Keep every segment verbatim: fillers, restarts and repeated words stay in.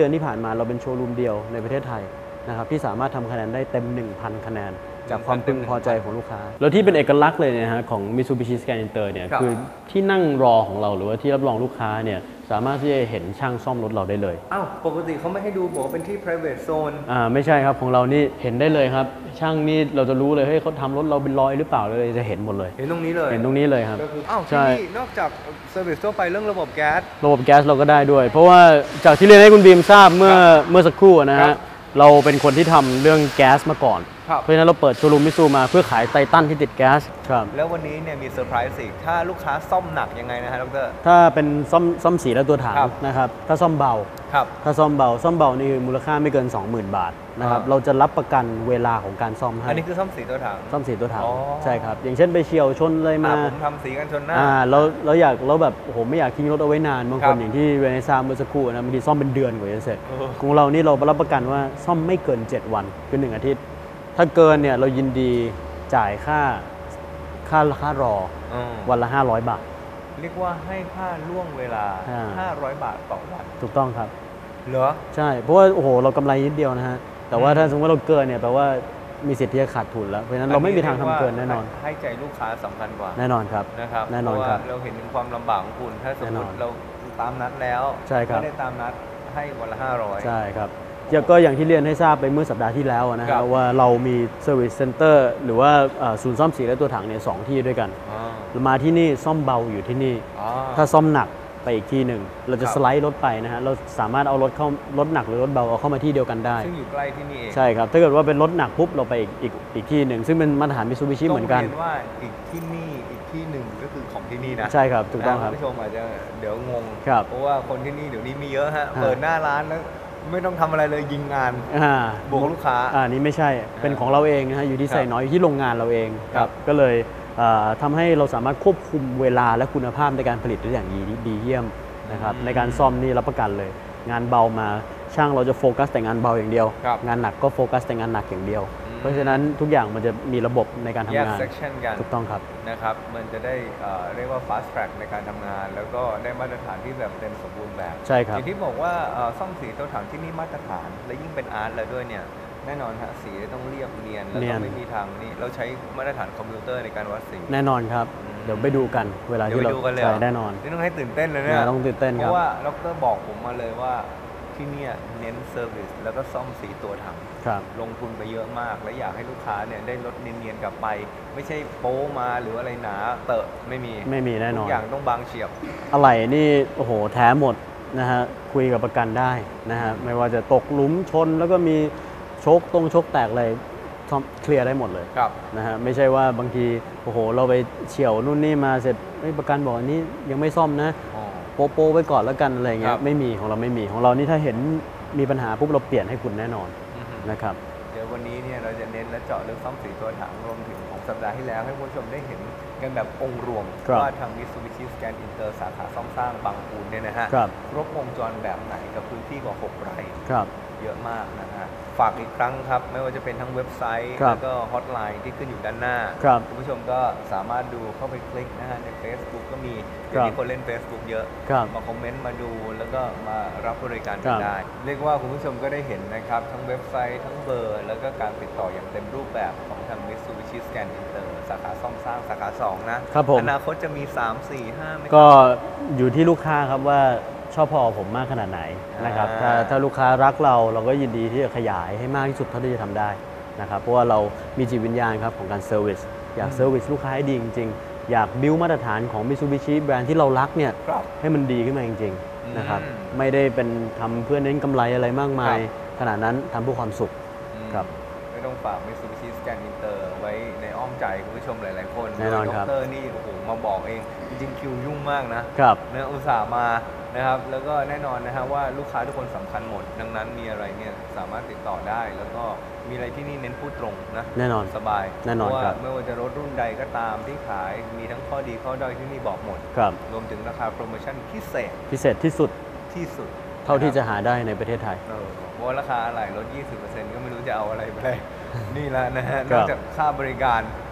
อนที่ผ่านมาเราเป็นโชว์รูมเดียวในประเทศไทยนะครับที่สามารถทำคะแนนได้เต็ม หนึ่งพัน คะแนนจากความพึงพอใจของลูกค้าแล้วที่เป็นเอกลักษณ์เลยนะฮะของ Mitsubishi Scan Inter เนี่ยคือที่นั่งรอของเราหรือว่าที่รับรองลูกค้าเนี่ยสามารถที่จะเห็นช่างซ่อมรถเราได้เลยอ้าวปกติเขาไม่ให้ดูบอกว่าเป็นที่ private zone อ่าไม่ใช่ครับของเรานี่เห็นได้เลยครับช่างนี่เราจะรู้เลยเฮ้ยเขาทำรถเราเป็นรอยหรือเปล่าเลยจะเห็นหมดเลยเห็นตรงนี้เลยเห็นตรงนี้เลยครับก็คืออ้าวที่นี่นอกจาก service ทั่วไปเรื่องระบบแก๊สระบบแก๊สเราก็ได้ด้วยเพราะว่าจากที่เรียนให้คุณบีมทราบเมื่อเมื่อสักครู่นะฮะเราเป็นคนที่ทำเรื่องแก๊สมาก่อนเพราะฉะนั้นเราเปิดโชว์รูมมิตซูมาเพื่อขายไททันที่ติดแก๊สครับแล้ววันนี้เนี่ยมีเซอร์ไพรส์อีกถ้าลูกค้าซ่อมหนักยังไงนะฮะดร. ถ้าเป็นซ่อมซ่อมสีและตัวถังนะครับถ้าซ่อมเบาถ้าซ่อมเบาซ่อมเบานี่คือมูลค่าไม่เกิน สองหมื่น บาทนะครับเราจะรับประกันเวลาของการซ่อมให้อันนี้คือซ่อมสีตัวถังซ่อมสีตัวถังใช่ครับอย่างเช่นไปเฉียวชนเลยมาผมทำสีกันชนหน้าอ่าเราเราอยากเราแบบโอ้โหไม่อยากทิ้งรถเอาไว้นานบางคนอย่างที่เรเนซ่าเมื่อสักครู่นะบางทีซ่อมเป็นเดือนกว่าจะเสร็จของเรานี่เรารับประกันว่าซ่อมไม่เกินเจ็ดวันคือหนึ่งอาทิตย์ถ้าเกินเนี่ยเรายินดีจ่ายค่าค่าค่ารอวันละห้าร้อยบาทเรียกว่าให้ค่าล่วงเวลาห้าร้อยบาทต่อวันถูกต้องครับเหรอใช่เพราะว่าโอ้โหเรากำไรนิดเดียวนะฮะแต่ว่าถ้าสมมติว่าเราเกินเนี่ยแปลว่ามีสิทธิ์ที่จะขาดทุนแล้วเพราะฉะนั้นเราไม่มีทางทำเกินแน่นอนให้ใจลูกค้าสำคัญกว่าแน่นอนครับนะครับแน่นอนครับเราเห็นถึงความลำบากของคุณถ้าสมมติเราตามนัดแล้วไม่ได้ตามนัดให้วันละห้าร้อยใช่ครับก็อย่างที่เรียนให้ทราบไปเมื่อสัปดาห์ที่แล้วนะฮะว่าเรามี Service Center หรือว่าศูนย์ซ่อมสีและตัวถังเนี่ยสองที่ด้วยกันมาที่นี่ซ่อมเบาอยู่ที่นี่ถ้าซ่อมหนักไปอีกที่หนึ่งเราจะสไลด์รถไปนะฮะเราสามารถเอารถเข้ารถหนักหรือรถเบาเอาเข้ามาที่เดียวกันได้ซึ่งอยู่ใกล้ที่นี่เองใช่ครับถ้าเกิดว่าเป็นรถหนักปุ๊บเราไปอีกอีกอีกที่หนึ่งซึ่งเป็นมาตรฐาน Mitsubishi เหมือนกันต้องเรียนว่าอีกที่นี่อีกที่หนึ่งก็คือของที่นี่นะใช่ครับถูกต้องครับผู้ชมอาจจะเดี๋ยวงงครับเพราะว่าคนที่นี่เดี๋ยวนี้มีเยอะฮะเปิดหน้าร้านแล้วไม่ต้องทำอะไรเลยยิงงานบวกลูกค้าอ่านี้ไม่ใช่เป็นของเราเองนะฮะอยู่ที่ไซน้อยอยู่ที่โรงงานเราเองครับก็เลยทำให้เราสามารถควบคุมเวลาและคุณภาพในการผลิตได้อย่างดีดีเยี่ยมนะครับในการซ่อมนี่รับประกันเลยงานเบามาช่างเราจะโฟกัสแต่งานเบาอย่างเดียวงานหนักก็โฟกัสแต่งานหนักอย่างเดียวเพราะฉะนั้นทุกอย่างมันจะมีระบบในการทำงานแยกเซกชันกันถูกต้องครับนะครับมันจะได้เรียกว่า fast track ในการทำงานแล้วก็ได้มาตรฐานที่แบบเต็มสมบูรณ์แบบใช่ครับอย่างที่บอกว่าซ่อมสีตัวถังที่นี่มาตรฐานและยิ่งเป็นอาร์ตแล้วด้วยเนี่ยแน่นอนฮะสีต้องเรียบเนียนแล้วก็ไม่มีทางนี่เราใช้มาตรฐานคอมพิวเตอร์ในการวัดสีแน่นอนครับเดี๋ยวไปดูกันเวลาที่เราใช้แน่นอนนี่ต้องให้ตื่นเต้นเลยเนี่ยต้องตื่นเต้นครับเพราะว่าดร.บอกผมมาเลยว่าที่นี่เน้นเซอร์วิสแล้วก็ซ่อมสีตัวถังลงทุนไปเยอะมากและอยากให้ลูกค้าเนี่ยได้รถเนียนๆกลับไปไม่ใช่โป๊มาหรืออะไรหนาเตอะไม่มีไม่มีแน่นอนทุกอย่างต้องบางเฉียบอะไรนี่โอ้โหแท้หมดนะฮะคุยกับประกันได้นะฮะไม่ว่าจะตกหลุมชนแล้วก็มีโชคตรงโชคแตกอะไรเคลียร์ได้หมดเลยนะฮะไม่ใช่ว่าบางทีโอ้โหเราไปเฉี่ยวนู่นนี่มาเสร็จประกันบอกนี่ยังไม่ซ่อมนะโป๊ะโป๊ะไว้ก่อนแล้วกันอะไรเงี้ยไม่มีของเราไม่มีของเรานี่ถ้าเห็นมีปัญหาปุ๊บเราเปลี่ยนให้คุณแน่นอนนะครับเดี๋ยววันนี้เนี่ยเราจะเน้นและเจาะเรื่องซ่อมสีตัวถังรวมถึงของสัปดาห์ที่แล้วให้ผู้ชมได้เห็นกันแบบองค์รวมว่าทาง Mitsubishi Scan Inter สาขาซ่อมสร้างบางปูนเนี่ยนะฮะครบวงจรแบบไหนกับพื้นที่กว่าหกไร่เยอะมากนะฮะฝากอีกครั้งครับไม่ว่าจะเป็นทั้งเว็บไซต์แล้วก็ฮอตไลน์ที่ขึ้นอยู่ด้านหน้าคุณผู้ชมก็สามารถดูเข้าไปคลิกนะฮะใน Facebook ก็มีมีคนเล่น Facebook เยอะมาคอมเมนต์มาดูแล้วก็มารับบริการกันได้เรียกว่าคุณผู้ชมก็ได้เห็นนะครับทั้งเว็บไซต์ทั้งเบอร์แล้วก็การติดต่ออย่างเต็มรูปแบบของทาง Mitsubishi Scan Inter สาขาซ่อมสร้างสาขาสองนะครับผมอนาคตจะมีสาม สี่ ห้าไหมก็อยู่ที่ลูกค้าครับว่าชอบพอผมมากขนาดไหนนะครับถ้าถ้าลูกค้ารักเราเราก็ยินดีที่จะขยายให้มากที่สุดเท่าที่จะทำได้นะครับเพราะว่าเรามีจิตวิญญาณครับของการเซอร์วิสอยากเซอร์วิสลูกค้าให้ดีจริงๆอยากบิวมาตรฐานของ Mitsubishi แบรนด์ที่เรารักเนี่ยให้มันดีขึ้นมาจริงๆนะครับไม่ได้เป็นทำเพื่อเน้นกำไรอะไรมากมายขนาดนั้นทำเพื่อความสุขครับไม่ต้องฝาก Mitsubishi Scan Inter ไว้ในอ้อมใจคุณผู้ชมหลายๆคนแน่นอนครับดร.นี่โอ้โหมาบอกเองจริงๆคิวยุ่งมากนะครับเนื้ออุตส่าห์มานะครับแล้วก็แน่นอนนะฮะว่าลูกค้าทุกคนสำคัญหมดดังนั้นมีอะไรเนี่ยสามารถติดต่อได้แล้วก็มีอะไรที่นี่เน้นพูดตรงนะแน่นอนสบายแน่นอนครับไม่ว่าจะรถรุ่นใดก็ตามที่ขายมีทั้งข้อดีข้อด้อยที่นี่บอกหมดรวมถึงราคาโปรโมชั่นพิเศษพิเศษที่สุดที่สุดเท่าที่จะหาได้ในประเทศไทยเพราะราคาอะไรลด ยี่สิบเปอร์เซ็นต์ ก็ไม่รู้จะเอาอะไรไปนี่แหละนะฮะนอกจากค่าบริการ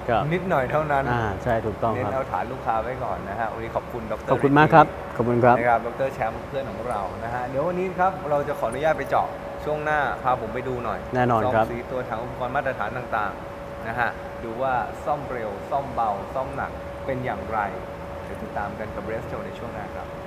ครับนิดหน่อยเท่านั้นอ่าใช่ถูกต้องเน้คน รับเอาฐานลูกค้าไว้ก่อนนะฮะวันนี้ขอบคุณดรขอบคุณมากครับขอบคุณครับนะครับดรแชมป์เพื่อนของเรานะฮะเดี๋ยววันนี้ครับเราจะขออนุญาตไปเจาะช่วงหน้าพาผมไปดูหน่อยแน่นอนครับซ่อมสีตัวถังอุปกรณ์มาตรฐานต่างๆนะฮะดูว่าซ่อมเร็วซ่อมเบาซ่อมหนักเป็นอย่างไรเดี๋ยวติดตามกันกับเรสโจในช่วงหน้าครับ